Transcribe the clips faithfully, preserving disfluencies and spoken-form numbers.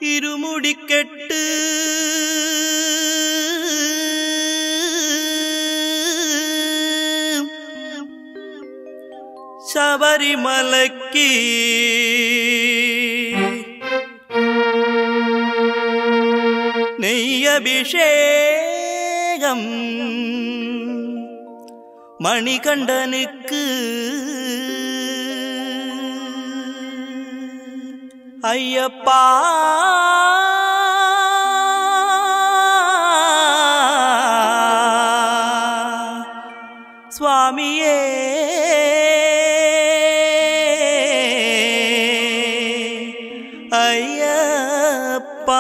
இருமுடிக்கெட்டு சபரிமலைக்கு நெய்யபிஷேகம் மணிகண்டனுக்கு ஐயப்பா சுவாமியே ஐயப்பா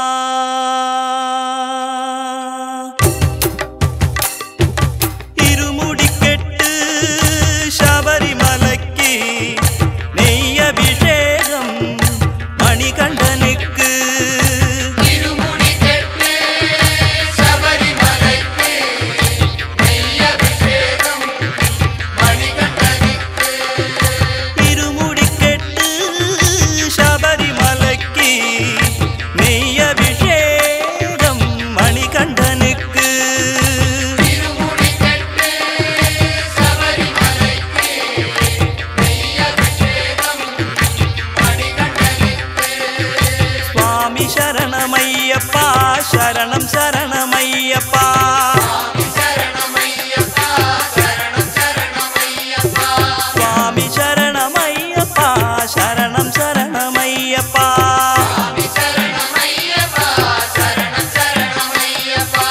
இருமுடிக்கெட்டு சபரிமலைக்கு நெய்யபிஷேகம் மணிகண்டனுக்கு இருமுடிக்கெட்டு சபரிமலைக்கு நெய்யபிஷேகம் மணிகண்டனுக்கு இருமுடிக்கெட்டு சபரிமலைக்கு நெய்யபிஷேகம் மணிகண்டனுக்கு இருமுடிக்கெட்டு சபரிமலைக்கு நெய்யபிஷேகம் மணிகண்டனுக்கு சுவாமி சரணமையப்பா சரணம் சரணமையப்பா சரணமையப்பா சரணம் சரணமையப்பா சுவாமி சரணமையப்பா சரணம் சரணமையப்பா சரணமையப்பா சரணம் சரணமையப்பா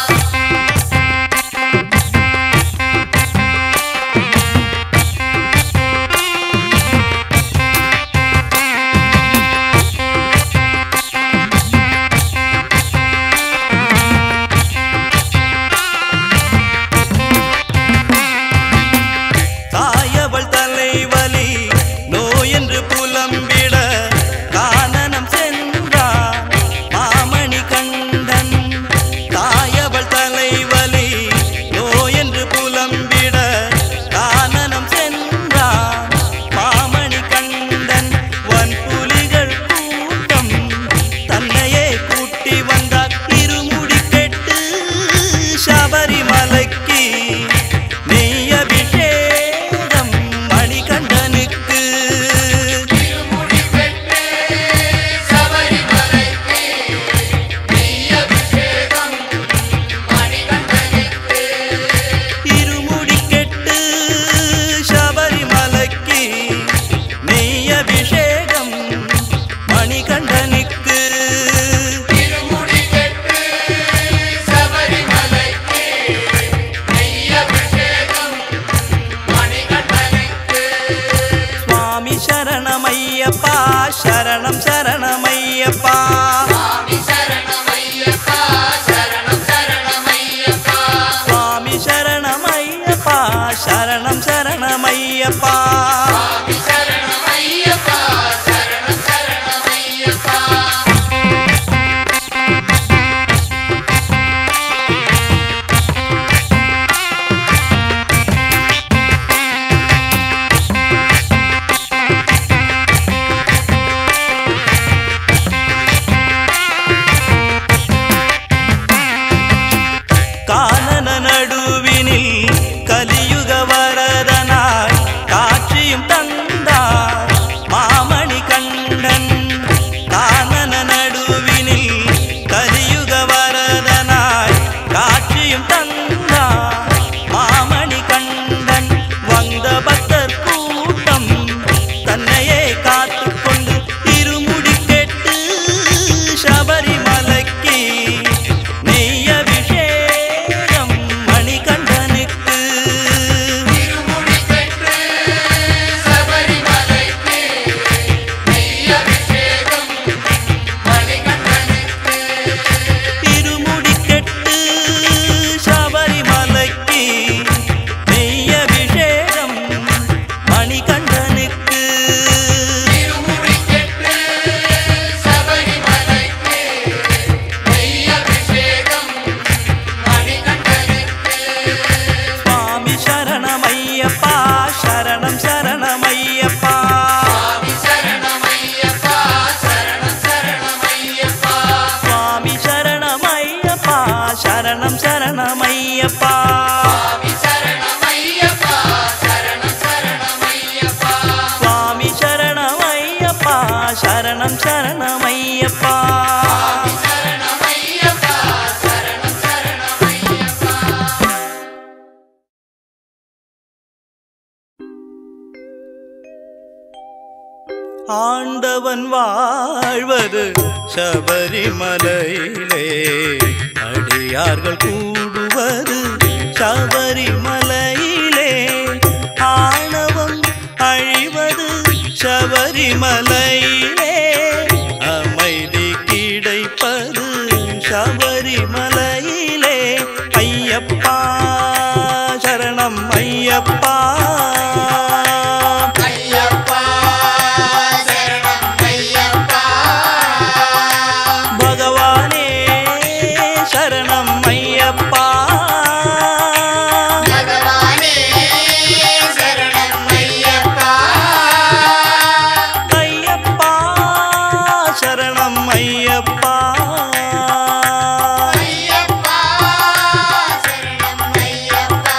தாயவள் தலைவலி நோயென்று புலம்பிட கானனம் சென்றான் மாமணி கண்டன் தாயவள் தலைவலி நோயென்று புலம்பிட கானனம் சென்றான் மாமணி கண்டன் வன்புலிகள் கூட்டம் தன்னையே கூட்டி வந்தார் இருமுடிக்கெட்டு சபரிமலைக்கு நெய்யபிஷேகம் மணிகண்டனுக்கு இருமுடிக்கெட்டு சபரிமலைக்கு நெய்யபிஷேகம் மணிகண்டனுக்கு இருமுடிக்கெட்டு சபரிமலைக்கு நெய்யபிஷேகம் மணிகண்டனுக்கு இருமுடிக்கெட்டு சபரிமலைக்கு நெய்யபிஷேகம் மணிகண்டனுக்கு சுவாமி சரணமையப்பா சரணம் சரணமையப்பா சுவாமி சரணமையப்பா சரணம் சரணமையப்பா சுவாமி சரணமையப்பா சரணம் சரணமையப்பா சுவாமி சரணமையப்பா சரணம் சரணமையப்பா கானன நடுவினில் கலியுக வரதனாய் காட்சி சரணம் சரணமையப்பா சரணமையப்பா சரணம் சரணமையப்பா. ஆண்டவன் வாழ்வது சபரிமலையிலே, அடியார்கள் கூடுவது சபரிமலையிலே, ஆணவம் அழிவது சபரிமலையிலே, அமைதி கிடைப்பது சபரிமலையிலே. ஐயப்பா சரணம் ஐயப்பா ஐயப்பா சரணம் ஐயப்பா. பகவானே சரணம் ஐயப்பா பகவானே சரணம் ஐயப்பா. ஐயப்பா சரணம் ஐயப்பா ஐயப்பா சரணம் ஐயப்பா.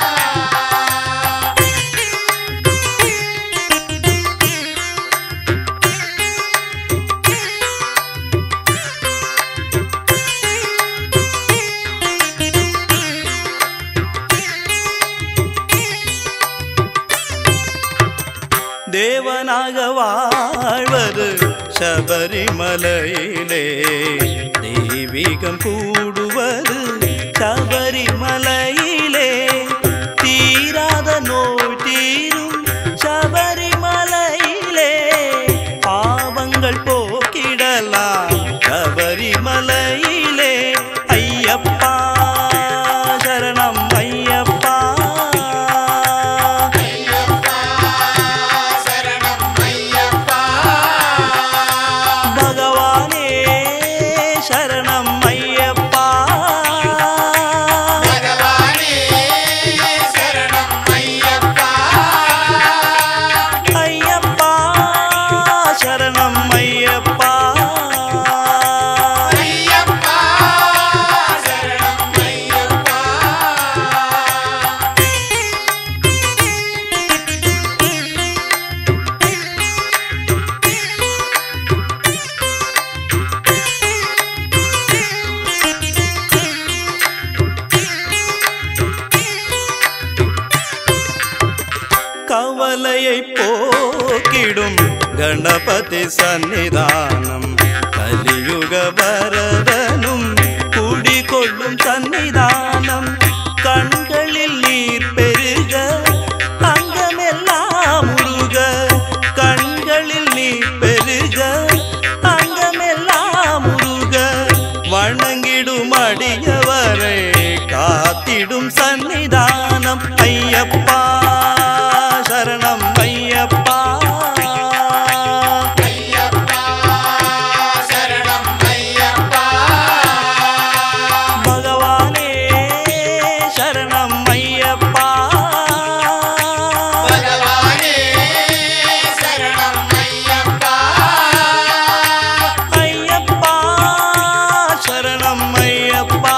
தேவனாக வாழ்வது சபரிமலையிலே, தெய்வீகம் கூடுவது சபரிமலையிலே, தீராத நோய் தீரும் சபரிமலையிலே, பாவங்கள் போக்கிடலாம் சபரிமலையிலே. ஐயப்பா சரணம் ஐயப்பா ஐயப்பா சரணம் ஐயப்பா. பகவானே சரணம் ஐயப்பா பகவானே சரணம் ஐயப்பா. ஐயப்பா சரணம் ஐயப்பா ஐயப்பா சரணம் ஐயப்பா. கவலையை போக்கிடும் கணபதி சந்நிதானம், கலியுக வரதனும் குடிகொள்ளும் சந்நிதானம், கண்களில் நீர் பெருக அங்கமெல்லாம் முருக, கண்களில் நீர் பெருக அங்கமெல்லாம் முருக, வணங்கிடும் அடியவரை காத்திடும் சந்நிதானம். ஐயப்பா சரணம் ஐயப்பா ஐயப்பா சரணம் ஐயப்பா. பகவானே சரணம் ஐயப்பா பகவானே சரணம் ஐயப்பா. ஐயப்பா சரணம் ஐயப்பா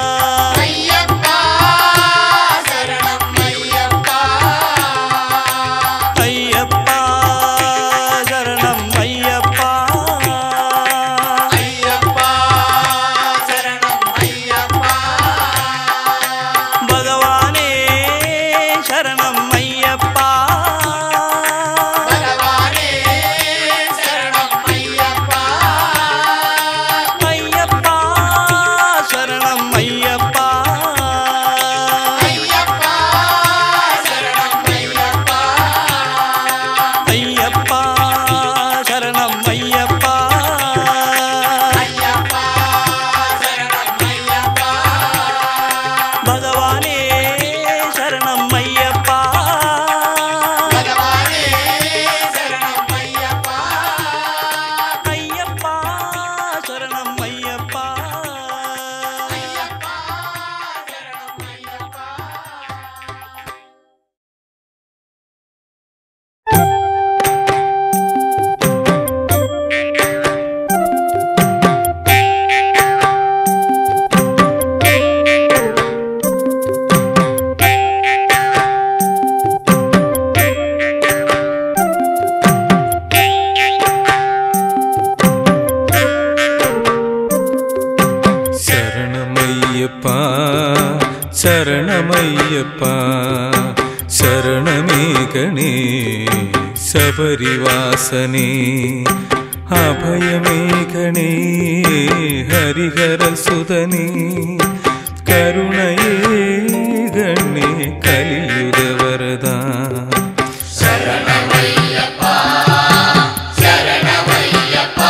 ஐயப்பா சரணம் ஐயப்பா. ശരണമയ്യപ്പ ശരണമേകണേ ശബരിവാസനേ അഭയമേകണേ ഹരിഹരസുതനേ കരുണയേകണേ കലിയുഗവരദാ ശരണമയ്യപ്പ ശരണമയ്യപ്പ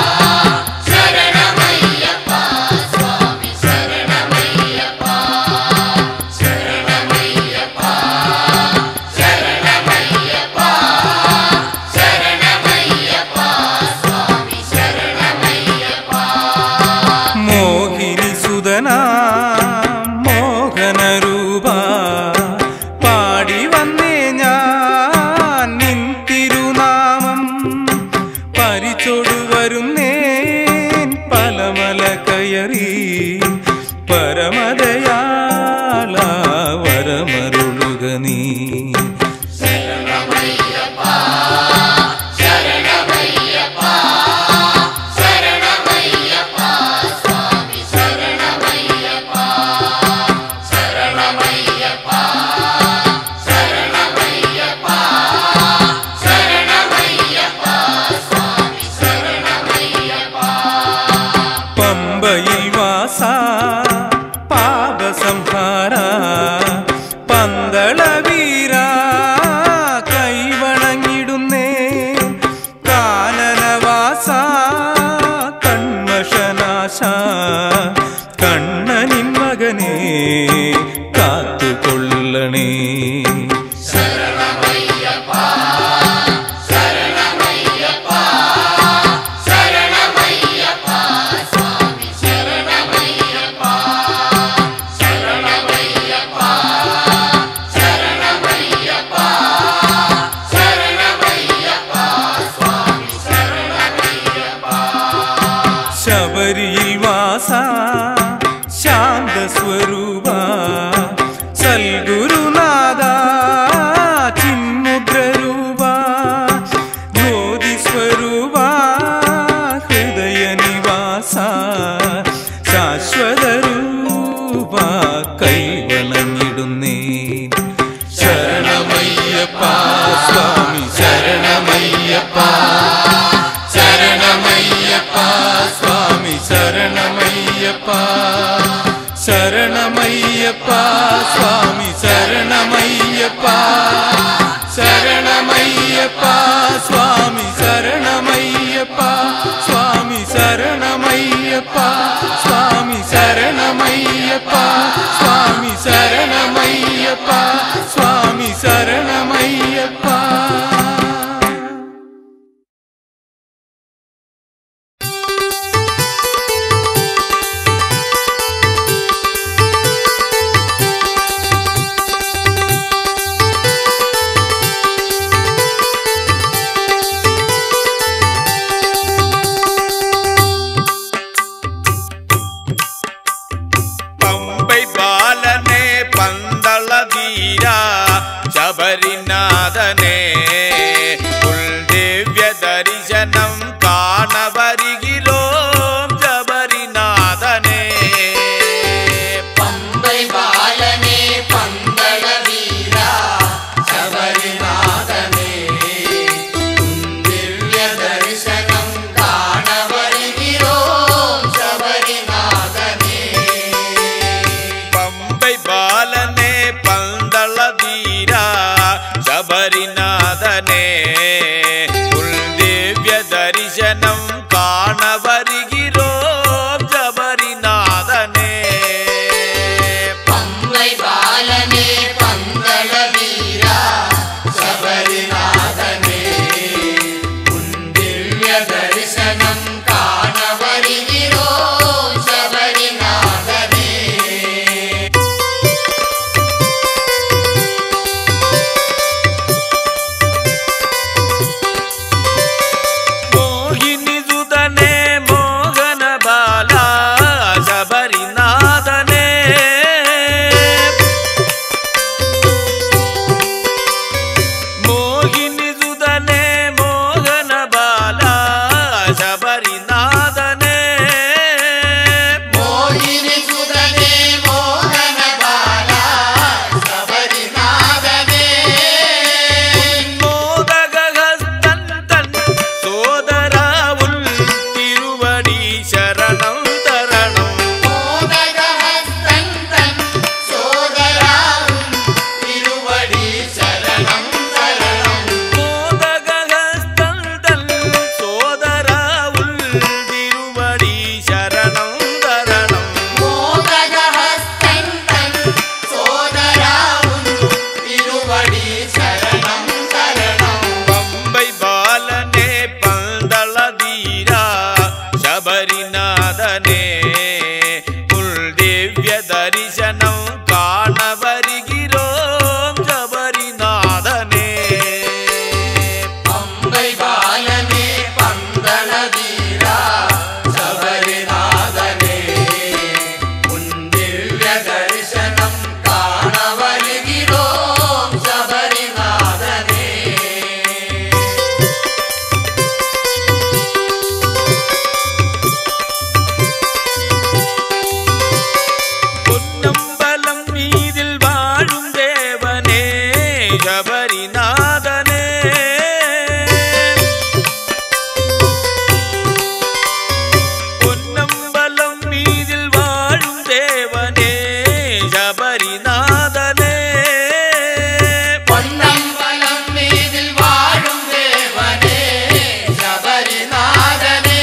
ശരണമയ്യപ്പ സ്വാമി ശരണമയ്യപ്പ ശരണമയ്യപ്പ ശരണമയ്യപ്പ ശരണമയ്യപ്പ സ്വാമി ശരണമയ്യപ്പ മോഹിനി സുതനാ മോഹനരൂപ പാടി വന്നേ ഞാൻ നിൻ തിരുനാമം പരിചൊടു വരുന്നേൻ പലമല കയറി പരമദയാള വരമരുളുക നീ ശരണമയ്യപ്പ ശരണമയ്യപ്പ ശരണമയ്യപ്പ സ്വാമി ശരണമയ്യപ്പ ശരണമയ്യപ്പ ശരണമയ്യപ്പ ശരണമയ്യപ്പ സ്വാമി ശരണമയ്യപ്പ പമ്പയിൽ വാസ പാപസംഹാര പന്തളവീര കൈവണങ്ങിടുന്നേ കാനനവാസ കൺമഷനാശ കണ്ണനിൻ മകനേ കാത്തുകൊള്ളണേ ശരണമയ്യപ്പ ശരണമയ്യപ്പ ശരണമയ്യപ്പ സ്വാമി ശരണമയ്യപ്പ ശരണമയ്യപ്പ ശരണമയ്യപ്പ ശരണമയ്യപ്പ സ്വാമി ശരണമയ്യപ്പ ശബരിയിൽ വാസ ശാന്തസ്വരൂപ സൽഗുരുനാഥ ചിന്മുദ്രരൂപ ജ്യോതിസ്വരൂപ ഹൃദയനിവാസ ശാശ്വതരൂപ കൈവണങ്ങിടുന്നേ ശരണമയ്യപ്പ സ്വാമി ശരണമയ്യപ്പ ശരണമയ്യപ്പ സ്വാമി ശരണമയ്യപ്പ ശരണമയ്യപ്പ സ്വാമി ശരണമയ്യപ്പ ശരണമയ്യപ്പ സ്വാമി ശരണമയ്യപ്പ സ്വാമി ശരണമയ്യപ്പ സ്വാമി ശരണമയ്യപ്പ സ്വാമി ശരണമയ്യപ്പ സ്വാമി ശരണമയ്യപ്പ പമ്പൈ ബാലനെ പന്തള വീര ശബരിനാഥനെ ഉൾദിവ്യ ദർശനം കാണവരികിലോ ശബരിനാഥനെ പമ്പൈ ബാലനെ പന്തള വീര ശബരിനാഥനെ ദിവ്യ ദർശനം കാണവരികിലോ ശബരിനാഥനെ പമ്പൈ ബാലനെ പന്തള വീര ശബരിനാഥനെ ഉൾദിവ്യ ദർശനം കാണവരികിലോ ശബരിനാഥനെ പമ്പൈ ബാലനെ പന്തള വീര ശബരിനാഥനെ ദിവ്യ ദർശനം കാണവരികിലോ ശബരിനാഥനെ മോഹിനി സുതനെ മോഹന ബാല ശബരിനാഥനെ நாதனே பொன்னம்பலம் மீதில் வாழும் தேவனே சபரிநாதனே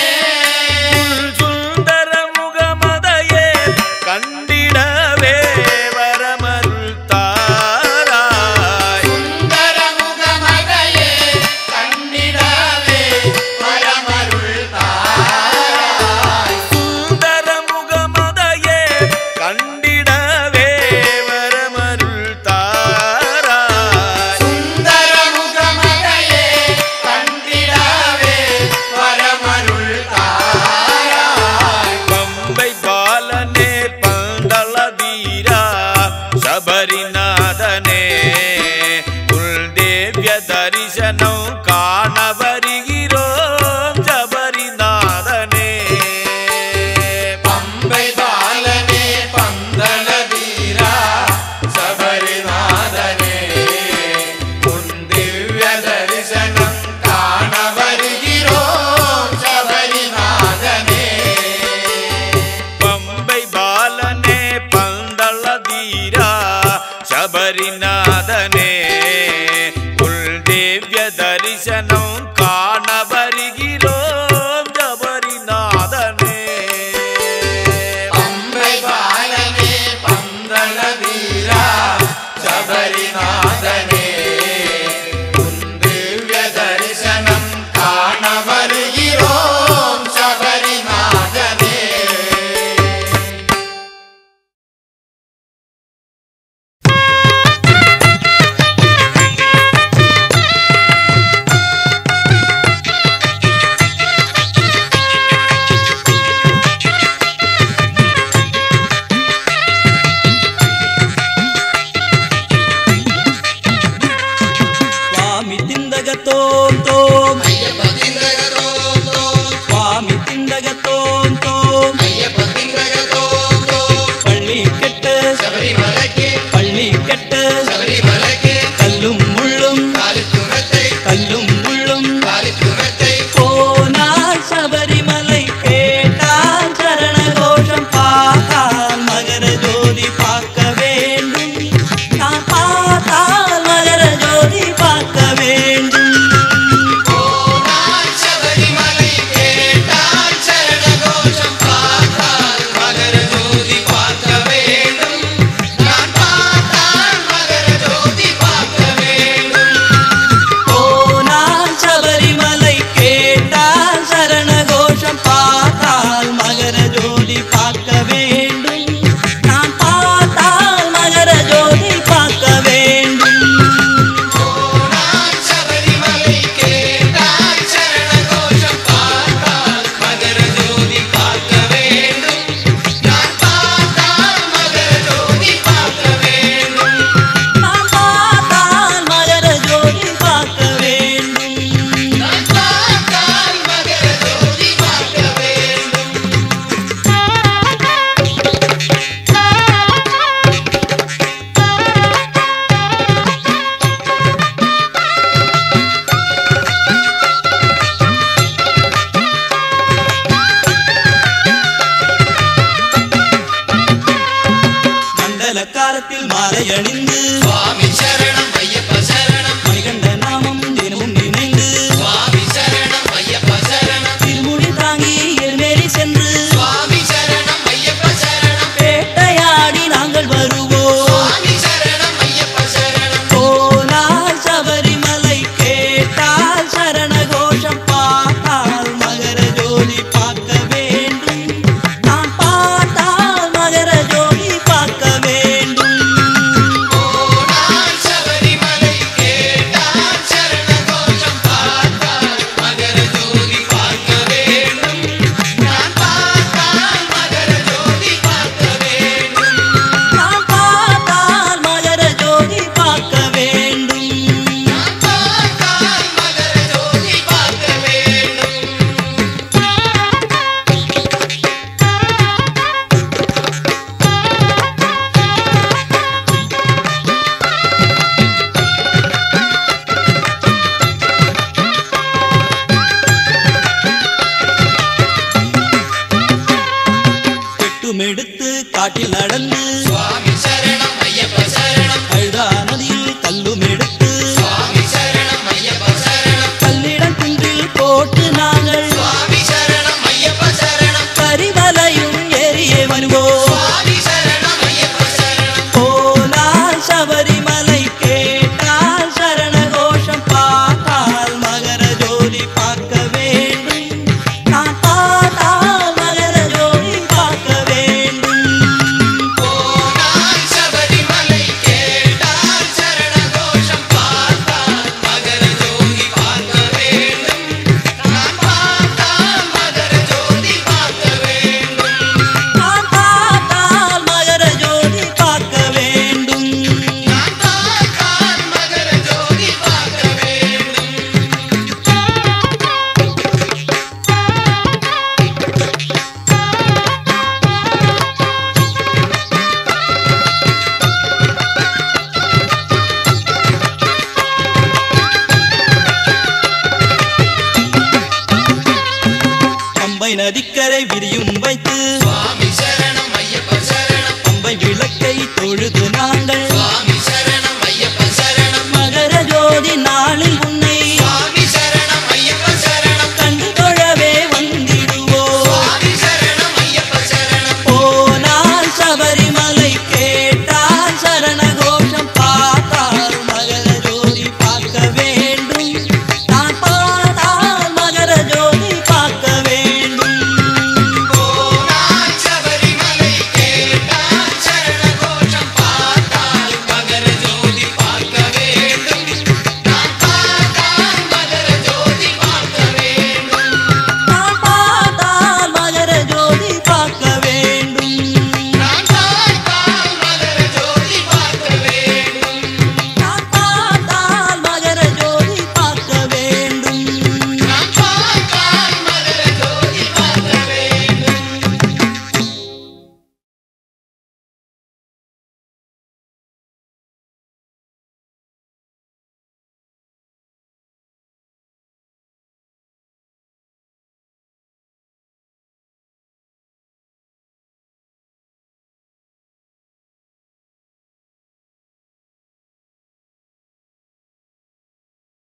சுந்தர முகமதையே கண்டிடவே வரமருள் தாராய் சுந்தர முகமதையே கண்டிடவே வரமருள் தாராய் சுந்தர முகமதையே கண்டிடவே வரமருள் தாராய் சுந்தர முகமதையே கண்டிடவே வரமருள் தாராய் பம்பை பாலனே பந்தள வீரா சபரிநாதனே குல்தேவ்ய தரிசனம் காண வருகிறோம் சபரிநாதனே பம்பை பாலனே பந்தள வீரா சபரிநாதனே உன் திவ்ய தரிசனம் காண வருகிறோம் சபரிநாதனே பம்பை பாலனே பந்தள வீரா சபரிநாதனே குல்தேவ்ய தரிசனம் காண வருகிறோம் சபரிநாதனே பம்பை பாலனே பந்தள வீரா சபரிநாதனே உன் திவ்ய தரிசனம் காண வருகிறோம் சபரிநாதனே ಸ್ವಾಮಿ ತಿಂದಗ ತೋಂ ತೋಂ ಅಯ್ಯಪ್ಪ ತಿಂದಗ ತೋಂ ತೋಂ ಸ್ವಾಮಿ ತಿಂದಗ ತೋಂ ತೋಂ ಅಯ್ಯಪ್ಪ ತಿಂದಗ ತೋಂ ತೋಂ பள்ளி கெட்ட ശബരിമലയ്ക്ക് பள்ளி கெட்ட ശബരിമലയ്ക്ക് கல்லும் முள்ளும் കാലിച്ചുമത്തെ கல்லும் முள்ளும் കാലിച്ചുമത്തെ போனால் சபரிமலை கேட்டால் சரண கோஷம் பார்த்தால் மகர ஜோதி பார்க்க வேண்டும் நான் பார்த்தால் மகர ஜோதி பார்க்க வேண்டும் போனால் ശബരിമലൈ കേട്ടാൽ ശരണഘോഷം പാർത്താൽ മകര ജ്യോതി പാർക്ക വേണ്ടും ഞാൻ പാർത്താൽ മകര ജ്യോതി പാർക്ക വേണ്ടും போனால் சபரிமலை கேட்டால் சரண கோஷம் பார்த்தால் மகர ஜோதி பார்க்க வேண்டும் நான் பார்த்தால் மகர ஜோதி பார்க்க வேண்டும் പോനാൽ ശബരിമലൈ കേട്ടാൽ ശരണഘോഷം പാർത്താൽ മകര ജ്യോതി പാർക്ക വേണ്ടും ഞാൻ പാർത്താൽ മകര ജ്യോതി പാർക്ക വേണ്ടും நான் பார்த்தால் மகர ஜோதி பார்க்க வேண்டும் ഞാൻ പാർത്താൽ മകര ജ്യോതി പാർക്ക വേണ്ടും மண்டல காலத்தில் மாலை அணிந்து சுவாமி சரணம் ஐயப்ப சரணம்